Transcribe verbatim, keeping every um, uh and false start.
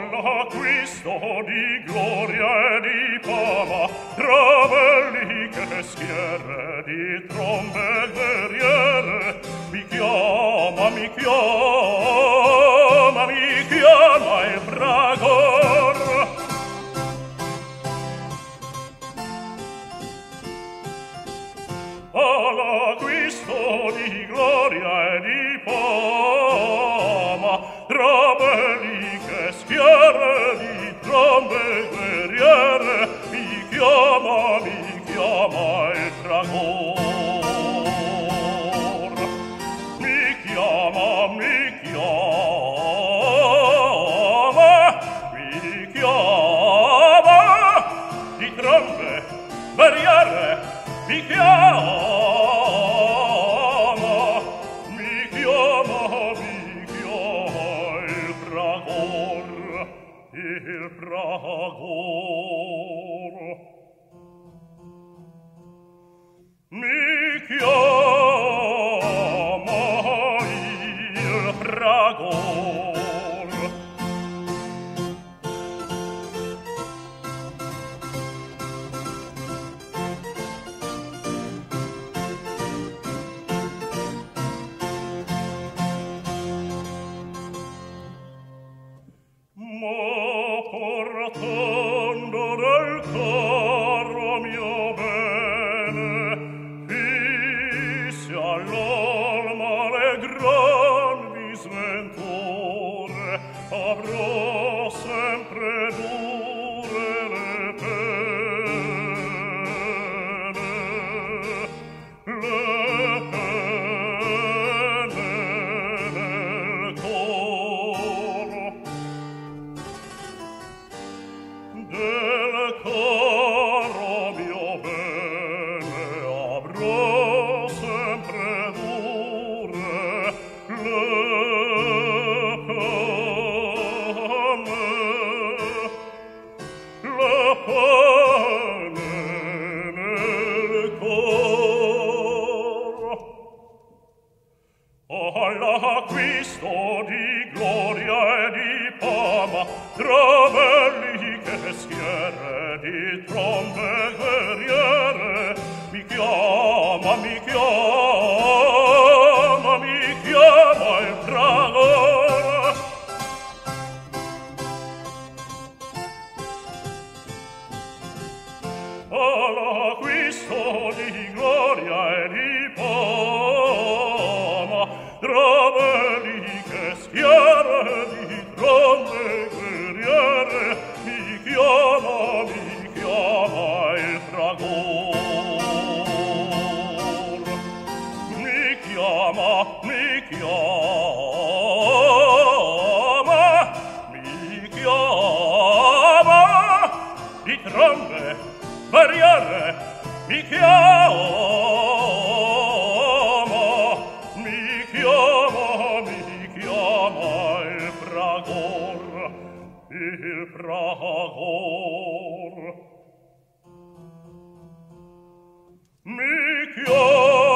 all'acquisto di gloria e di fama, tra belliche schiere di trombe guerriere, mi chiama, mi chiama, mi chiama il fragor. All'acquisto di gloria e di fama, tra belliche schiere di trombe guerriere, mi chiama, mi chiama il fragor. Mi chiama, mi chiama, mi chiama di trombe guerriere, mi chiama, mi chiama, mi chiama il fragor, il fragor. Mi chiama il fragor. Ma portando del carro mio bene, fisse all'orma le grandi sventure, avrò sempre dure le pene, le pene nel coro. Del caro mio bene avrò sempre dure le pene, le pene nel coro. All'acquisto di gloria e di fama, tra belliche schiere di trombe guerriere, mi chiama, mi chiama, mi chiama il fragor. All'acquisto di gloria e di fama, tra belliche schiere di trombe guerriere, mi chiama, mi chiama il fragor. Mi chiama, mi chiama, mi chiama di trombe guerriere, mi chiama, mi chiama, mi chiama il fragor, il fragor. Mi chiama